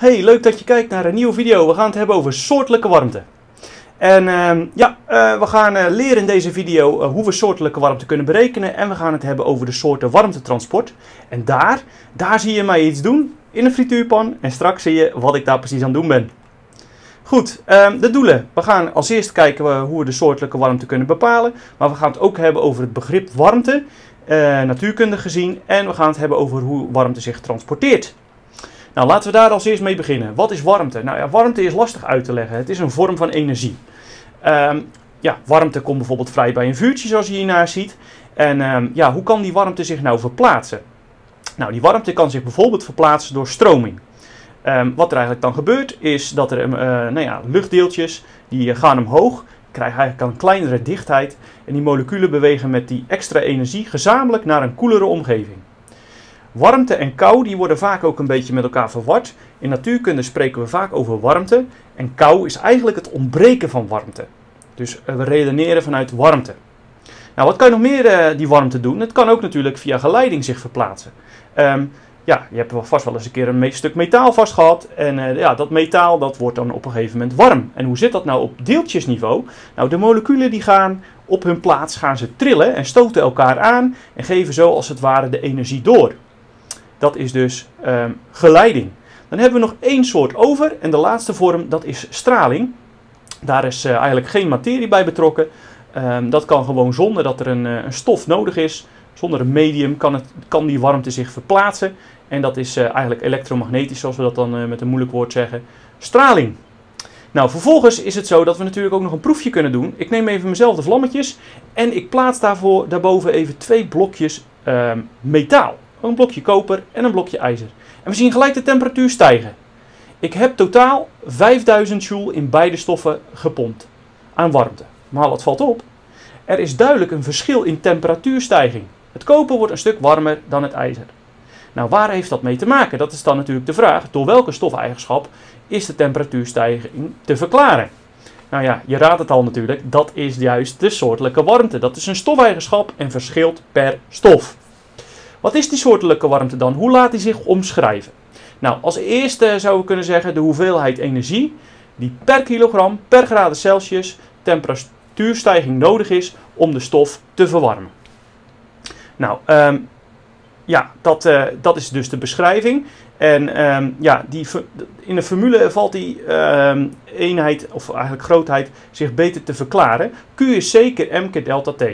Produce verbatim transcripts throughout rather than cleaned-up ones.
Hey, leuk dat je kijkt naar een nieuwe video. We gaan het hebben over soortelijke warmte. En uh, ja, uh, we gaan uh, leren in deze video uh, hoe we soortelijke warmte kunnen berekenen. En we gaan het hebben over de soorten warmtetransport. En daar, daar zie je mij iets doen in een frituurpan. En straks zie je wat ik daar precies aan het doen ben. Goed, uh, de doelen. We gaan als eerst kijken uh, hoe we de soortelijke warmte kunnen bepalen. Maar we gaan het ook hebben over het begrip warmte, uh, natuurkundig gezien. En we gaan het hebben over hoe warmte zich transporteert. Nou, laten we daar als eerst mee beginnen. Wat is warmte? Nou ja, warmte is lastig uit te leggen. Het is een vorm van energie. Um, ja, warmte komt bijvoorbeeld vrij bij een vuurtje, zoals je hiernaar ziet. En um, ja, hoe kan die warmte zich nou verplaatsen? Nou, die warmte kan zich bijvoorbeeld verplaatsen door stroming. Um, wat er eigenlijk dan gebeurt, is dat er uh, nou ja, luchtdeeltjes, die gaan omhoog, krijgen eigenlijk een kleinere dichtheid. En die moleculen bewegen met die extra energie gezamenlijk naar een koelere omgeving. Warmte en kou die worden vaak ook een beetje met elkaar verward. In natuurkunde spreken we vaak over warmte. En kou is eigenlijk het ontbreken van warmte. Dus we redeneren vanuit warmte. Nou, wat kan je nog meer uh, die warmte doen? Het kan ook natuurlijk via geleiding zich verplaatsen. Um, ja, je hebt vast wel eens een keer een stuk metaal vast gehad. En uh, ja, dat metaal dat wordt dan op een gegeven moment warm. En hoe zit dat nou op deeltjesniveau? Nou, de moleculen die gaan op hun plaats gaan ze trillen en stoten elkaar aan. En geven zo als het ware de energie door. Dat is dus um, geleiding. Dan hebben we nog één soort over en de laatste vorm dat is straling. Daar is uh, eigenlijk geen materie bij betrokken. Um, dat kan gewoon zonder dat er een, uh, een stof nodig is. Zonder een medium kan, het, kan die warmte zich verplaatsen. En dat is uh, eigenlijk elektromagnetisch, zoals we dat dan uh, met een moeilijk woord zeggen. Straling. Nou, vervolgens is het zo dat we natuurlijk ook nog een proefje kunnen doen. Ik neem even mezelf de vlammetjes en ik plaats daarvoor daarboven even twee blokjes uh, metaal. Een blokje koper en een blokje ijzer. En we zien gelijk de temperatuur stijgen. Ik heb totaal vijfduizend joule in beide stoffen gepompt aan warmte. Maar wat valt op? Er is duidelijk een verschil in temperatuurstijging. Het koper wordt een stuk warmer dan het ijzer. Nou, waar heeft dat mee te maken? Dat is dan natuurlijk de vraag, door welke stofeigenschap is de temperatuurstijging te verklaren? Nou ja, je raadt het al natuurlijk, dat is juist de soortelijke warmte. Dat is een stofeigenschap en verschilt per stof. Wat is die soortelijke warmte dan? Hoe laat die zich omschrijven? Nou, als eerste zouden we kunnen zeggen de hoeveelheid energie die per kilogram per graden Celsius temperatuurstijging nodig is om de stof te verwarmen. Nou, um, ja, dat, uh, dat is dus de beschrijving. En um, ja, die, in de formule valt die um, eenheid, of eigenlijk grootheid, zich beter te verklaren. Q is C keer M keer delta T.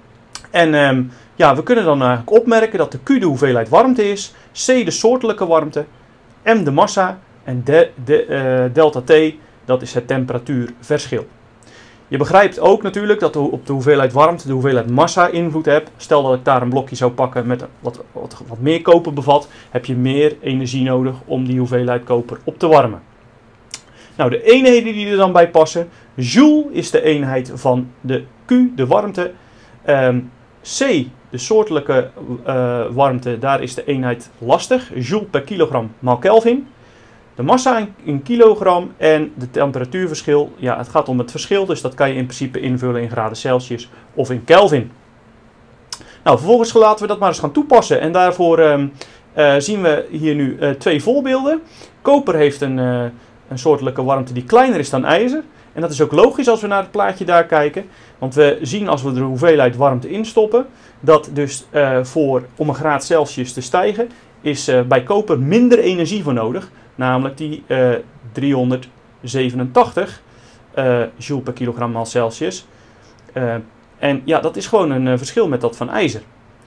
En um, ja, we kunnen dan eigenlijk opmerken dat de Q de hoeveelheid warmte is, C de soortelijke warmte, M de massa en de, de, uh, delta T, dat is het temperatuurverschil. Je begrijpt ook natuurlijk dat op de hoeveelheid warmte de hoeveelheid massa invloed hebt. Stel dat ik daar een blokje zou pakken met wat, wat, wat meer koper bevat, heb je meer energie nodig om die hoeveelheid koper op te warmen. Nou, de eenheden die er dan bij passen, joule is de eenheid van de Q, de warmte. Um, C, de soortelijke uh, warmte, daar is de eenheid lastig. Joule per kilogram maal Kelvin. De massa in, in kilogram en de temperatuurverschil. Ja, het gaat om het verschil, dus dat kan je in principe invullen in graden Celsius of in Kelvin. Nou, vervolgens laten we dat maar eens gaan toepassen. En daarvoor um, uh, zien we hier nu uh, twee voorbeelden. Koper heeft een, uh, een soortelijke warmte die kleiner is dan ijzer. En dat is ook logisch als we naar het plaatje daar kijken. Want we zien als we de hoeveelheid warmte instoppen, dat dus uh, voor, om een graad Celsius te stijgen, is uh, bij koper minder energie voor nodig. Namelijk die uh, driehonderdzevenentachtig uh, joule per kilogram maal Celsius. Uh, en ja, dat is gewoon een uh, verschil met dat van ijzer.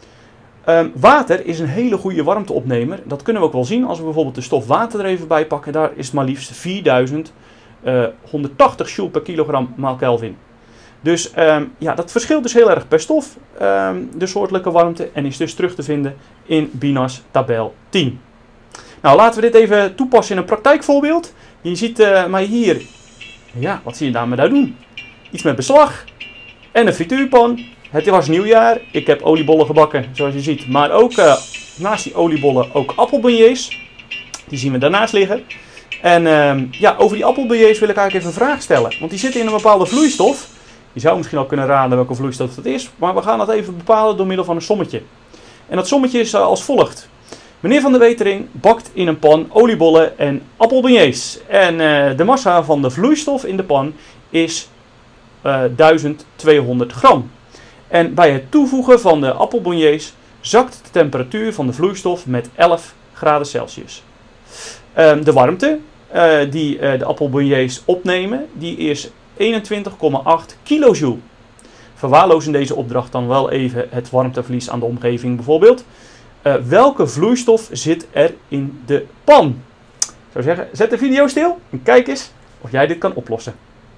Uh, water is een hele goede warmteopnemer. Dat kunnen we ook wel zien als we bijvoorbeeld de stof water er even bij pakken. Daar is maar liefst vierduizend honderdtachtig joule per kilogram maal Kelvin. Dus um, ja, dat verschilt dus heel erg per stof, um, de soortelijke warmte, en is dus terug te vinden in B I N A S tabel tien. Nou, laten we dit even toepassen in een praktijkvoorbeeld. Je ziet uh, mij hier, ja, wat zie je daar doen? Iets met beslag en een frituurpan. Het was nieuwjaar, ik heb oliebollen gebakken, zoals je ziet. Maar ook uh, naast die oliebollen ook appelbeignets. Die zien we daarnaast liggen. En uh, ja, over die appelbeignets wil ik eigenlijk even een vraag stellen. Want die zitten in een bepaalde vloeistof. Je zou misschien al kunnen raden welke vloeistof dat is. Maar we gaan dat even bepalen door middel van een sommetje. En dat sommetje is uh, als volgt. Meneer Van de Wetering bakt in een pan oliebollen en appelbeignets. En uh, de massa van de vloeistof in de pan is uh, duizend tweehonderd gram. En bij het toevoegen van de appelbeignets zakt de temperatuur van de vloeistof met elf graden Celsius. Uh, de warmte uh, die uh, de appelbeignets opnemen, die is eenentwintig komma acht kilojoule. Verwaarloos in deze opdracht dan wel even het warmteverlies aan de omgeving bijvoorbeeld. Uh, welke vloeistof zit er in de pan? Ik zou zeggen, zet de video stil en kijk eens of jij dit kan oplossen.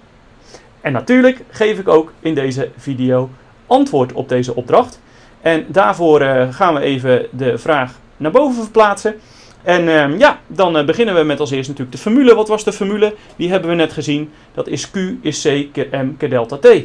En natuurlijk geef ik ook in deze video antwoord op deze opdracht. En daarvoor uh, gaan we even de vraag naar boven verplaatsen. En uh, ja, dan uh, beginnen we met als eerst natuurlijk de formule. Wat was de formule? Die hebben we net gezien. Dat is Q is C keer M keer delta T.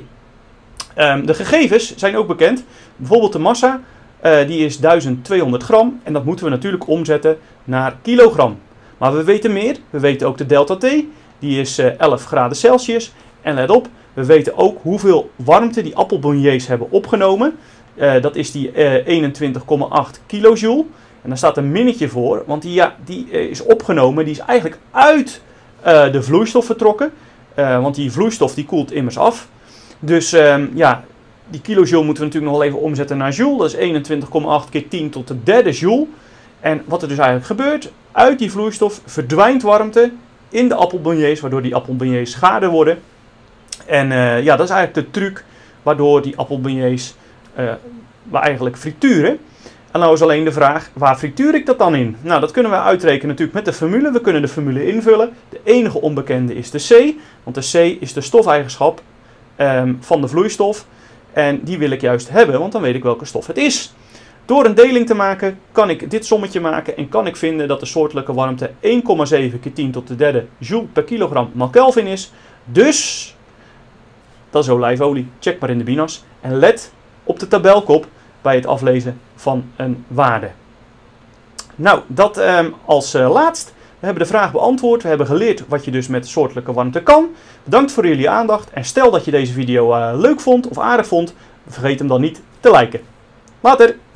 Um, de gegevens zijn ook bekend. Bijvoorbeeld de massa, uh, die is duizend tweehonderd gram. En dat moeten we natuurlijk omzetten naar kilogram. Maar we weten meer. We weten ook de delta T. Die is uh, elf graden Celsius. En let op, we weten ook hoeveel warmte die appelbeignets hebben opgenomen. Uh, dat is die uh, eenentwintig komma acht kilojoule. En daar staat een minnetje voor. Want die, ja, die uh, is opgenomen. Die is eigenlijk uit uh, de vloeistof vertrokken. Uh, want die vloeistof die koelt immers af. Dus um, ja, die kilojoule moeten we natuurlijk nog wel even omzetten naar joule. Dat is eenentwintig komma acht keer tien tot de derde joule. En wat er dus eigenlijk gebeurt, uit die vloeistof verdwijnt warmte in de appelbeignets, waardoor die appelbeignets gaarder worden. En uh, ja, dat is eigenlijk de truc waardoor die appelbeignets uh, we eigenlijk frituren. En nou is alleen de vraag, waar frituur ik dat dan in? Nou, dat kunnen we uitrekenen natuurlijk met de formule. We kunnen de formule invullen. De enige onbekende is de C, want de C is de stofeigenschap um, van de vloeistof. En die wil ik juist hebben, want dan weet ik welke stof het is. Door een deling te maken kan ik dit sommetje maken en kan ik vinden dat de soortelijke warmte één komma zeven keer tien tot de derde joule per kilogram mal Kelvin is. Dus, dat is olijfolie. Check maar in de binas. En let op de tabelkop bij het aflezen van een waarde. Nou, dat um, als uh, laatst. We hebben de vraag beantwoord. We hebben geleerd wat je dus met soortelijke warmte kan. Bedankt voor jullie aandacht. En stel dat je deze video uh, leuk vond of aardig vond, vergeet hem dan niet te liken. Later!